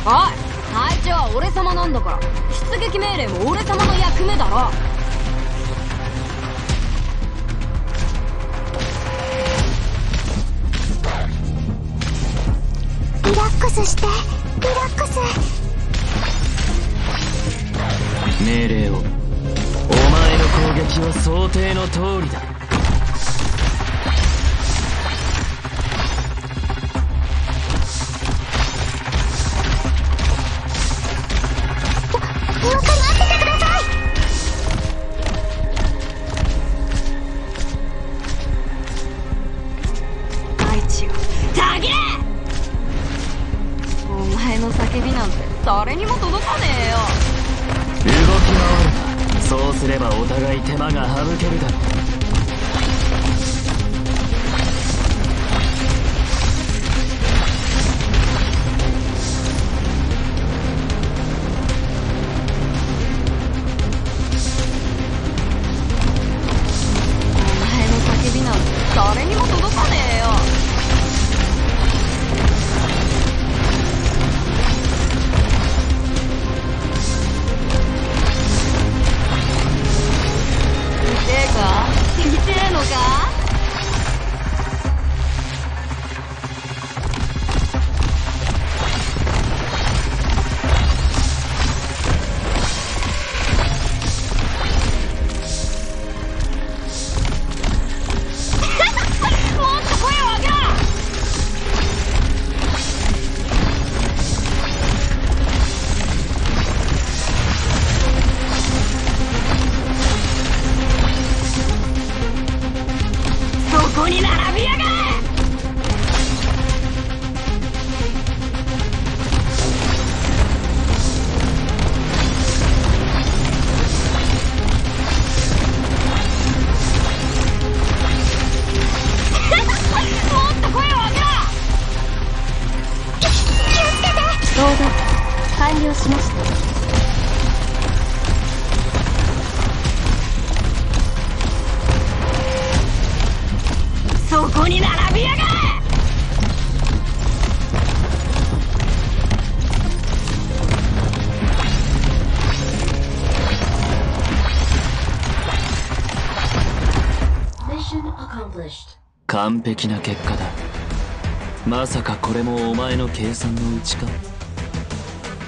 おい、隊長は俺様なんだから出撃命令も俺様の役目だろ。 リラックスして、リラックス。 命令を。お前の攻撃は想定の通りだ。 了解、待っててください。 大地よ、たぎれ！お前の叫びなんて誰にも届かねえよ。 動き回るな。そうすればお互い手間が省けるだろう。 誰にも届かねえよ。痛えか？痛えのか？ここに並びやがれ！もっと声を上げろ！ 気をつけて。 動画完了しました。そこに並びやがれ！ 完璧な結果だ。まさかこれもお前の計算のうちか？